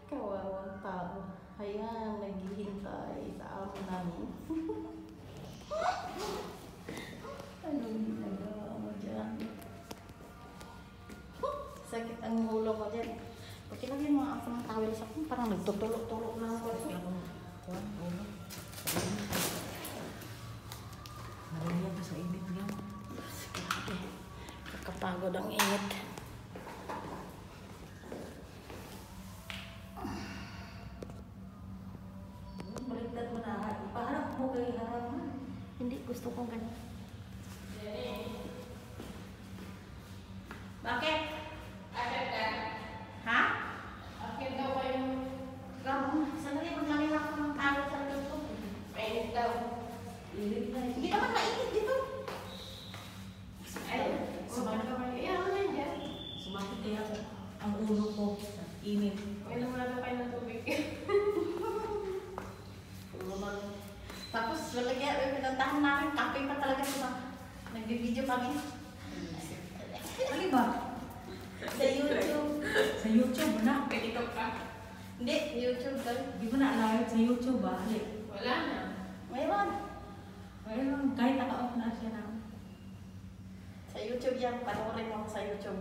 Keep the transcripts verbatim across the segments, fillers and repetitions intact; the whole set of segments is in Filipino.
Kawawang tao. Ayan, naghihintay sa amo namin. Anong ginagawa mo dyan? Sakit ang ulo mo dyan. Pakilagyan mo ako ng towel sa akin. Parang nagtutulog-tulog na ako. Kuan, ulo. Nariyan ka sa init niya. Kakapagod ang init. Baliktad mo na. Ipaharap mo kay harapan. Hindi, gusto kong ganyan. Bakit? Agad ka. Ha? Akit daw kayo. Gabong, sandali, maglagay ako ng towel sa luto. Mainit daw. Init na. Hindi naman mainit dito. Ay, sumakit ka ba? Iyan mo na dyan. Sumakit kaya ang ulo ko. Init. May naman kayo ng tubig. Tapos, lalagyan, pinuntahan namin, kape pa talaga sila. Nagbibideo kami. Ano ba? Sa YouTube. Sa YouTube na. May TikTok ka? Hindi, YouTube daw. Di ba na-live sa YouTube ba? Hali. Wala na. Mayroon. Mayroon. Kahit naka-off na siya na. Sa YouTube yan, panoorin mo ako sa YouTube.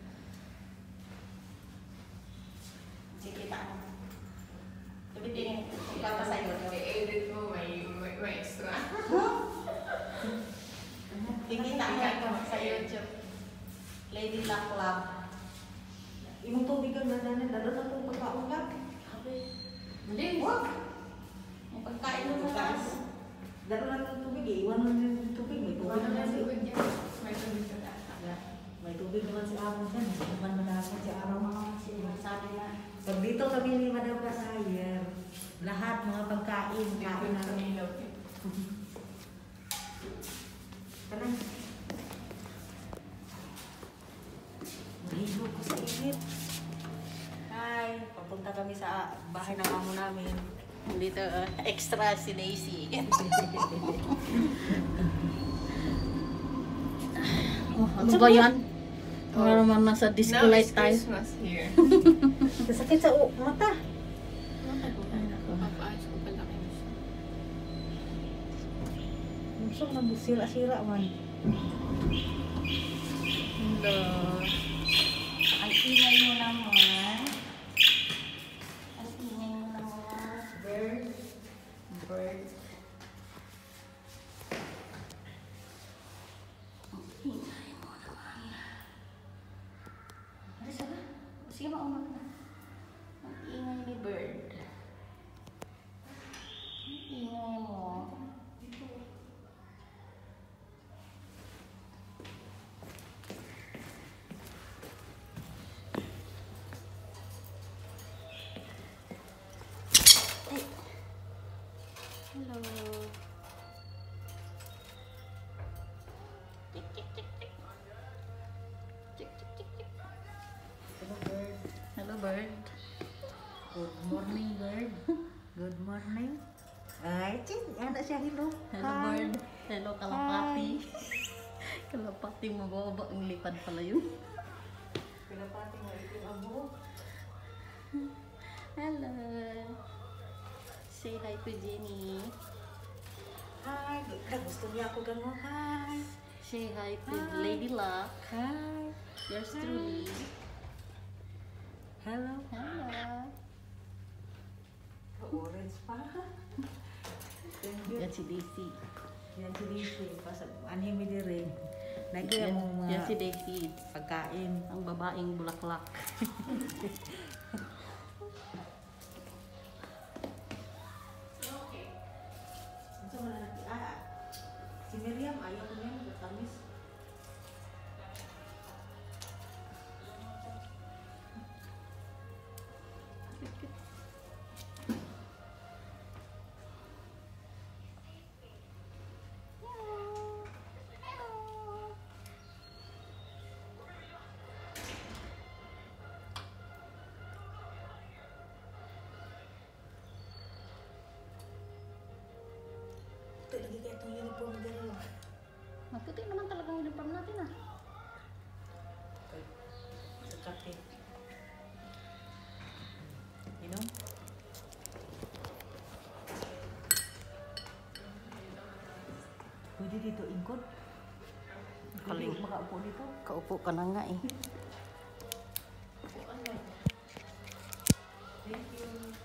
Sige, taan. Tubitingin, ikaw pa sa YouTube. I-edit mo, may, may, may extra. Kikita mo ikaw sa YouTube. Lady Luck Lab. Imong tubig ang dadanan. Dalo na itong pagkaungat. Hindi. Wag! Yung pagkain mo sa taas. Dalo na itong tubig eh. Iwan mo na yung tubig. May tubig Wala na naman si tubig dyan. May tubig sa taas. Yeah. May tubig naman si Aaron dyan. Hindi naman manasag si Aaron mga kasi. Sabi na, Pag dito kami ni Madam Kasayer, lahat mga pagkain, Hindi kain ko sa namin. ilaw. Parang, mahilo ko sa init. Hi, papunta kami sa bahay ng amo namin. dito, uh, extra si Daisy. Oh, ano ba yan? Para naman nasa disco Now light is tayo. Christmas here. Kasakit sa u- mata. Papaayos ko pala kayo siya. Gusto ko sira-sira man. Hello. Ang ingay mo naman. Ang ingay mo naman. Bird. Bird. Ang ingay mo naman. Ano sabi? Sige, maumag na. Ang ingay ni Bird. Ang ingay mo. Hello. Tik tik tik tik. Tik tik tik tik. Hello, bird. Hello, bird. Good morning, bird. Good morning. Ay, chin. Ano siya, hello. Hello, Hi. bird. Hello, kalapati. Kalapati mo ba? Ang lipad pala yun. Pinapati mo ito ang buhok. Hello. Say hi to Jenny. Hi. Ah, gusto niya ako gano'n. Hi. Say hi to Hi. Lady Luck. Hi. Yours Hi. truly. Hello. Hello. Orange pa. Thank you. Yan si Daisy. Yan si Daisy. Pasag, anime din rin. Nagyan Yan, mo yan mga si Daisy. pagkain. Ang babaeng bulaklak. Ito mo na natin. Ah, si Miriam, ayaw ko niyan. Matamis. Ito, lagi ka itong uniform na gano'n. Maputi naman talagang uniform natin ah. Sa kape. You know? Pwede dito ingkod. Kaling. Pwede makaupo dito. Kaupo ka na nga eh. Thank you.